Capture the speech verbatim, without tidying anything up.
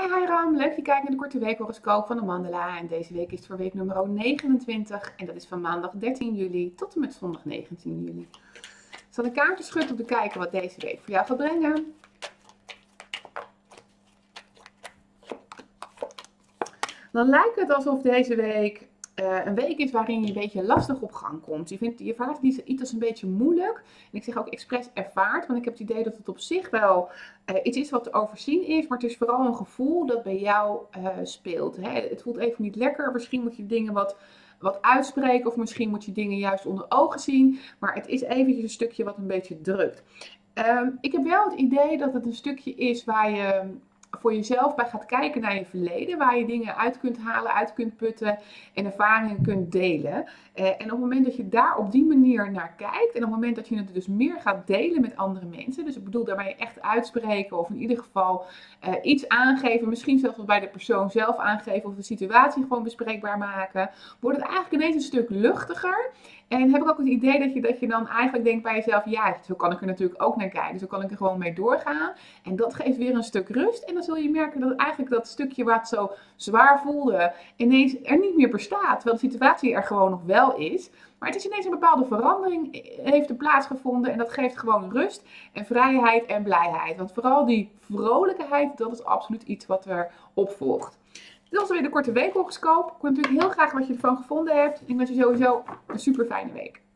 hi Ram, leuk je kijkt naar de korte weekhoroscoop van de Mandala. En deze week is het voor week nummer negenentwintig en dat is van maandag dertien juli tot en met zondag negentien juli. Ik zal de kaarten schudden om te kijken wat deze week voor jou gaat brengen. Dan lijkt het alsof deze week uh, een week is waarin je een beetje lastig op gang komt. Je, vindt, je ervaart iets als een beetje moeilijk. En ik zeg ook expres ervaart, want ik heb het idee dat het op zich wel uh, iets is wat te overzien is. Maar het is vooral een gevoel dat bij jou uh, speelt. Hè? Het voelt even niet lekker. Misschien moet je dingen wat, wat uitspreken of misschien moet je dingen juist onder ogen zien. Maar het is eventjes een stukje wat een beetje drukt. Um, ik heb wel het idee dat het een stukje is waar je voor jezelf bij gaat kijken naar je verleden, waar je dingen uit kunt halen, uit kunt putten en ervaringen kunt delen. Uh, en op het moment dat je daar op die manier naar kijkt en op het moment dat je het dus meer gaat delen met andere mensen, dus ik bedoel daarmee echt uitspreken of in ieder geval uh, iets aangeven, misschien zelfs wel bij de persoon zelf aangeven of de situatie gewoon bespreekbaar maken, wordt het eigenlijk ineens een stuk luchtiger. En heb ik ook het idee dat je, dat je dan eigenlijk denkt bij jezelf, ja, zo kan ik er natuurlijk ook naar kijken. Zo kan ik er gewoon mee doorgaan. En dat geeft weer een stuk rust. En dan zul je merken dat eigenlijk dat stukje wat zo zwaar voelde, ineens er niet meer bestaat. Terwijl de situatie er gewoon nog wel is. Maar het is ineens een bepaalde verandering heeft er plaatsgevonden. En dat geeft gewoon rust en vrijheid en blijheid. Want vooral die vrolijkheid, dat is absoluut iets wat er opvolgt. Dit was weer de korte weekhoroscoop. Ik hoor natuurlijk heel graag wat je ervan gevonden hebt. Ik wens je sowieso een super fijne week.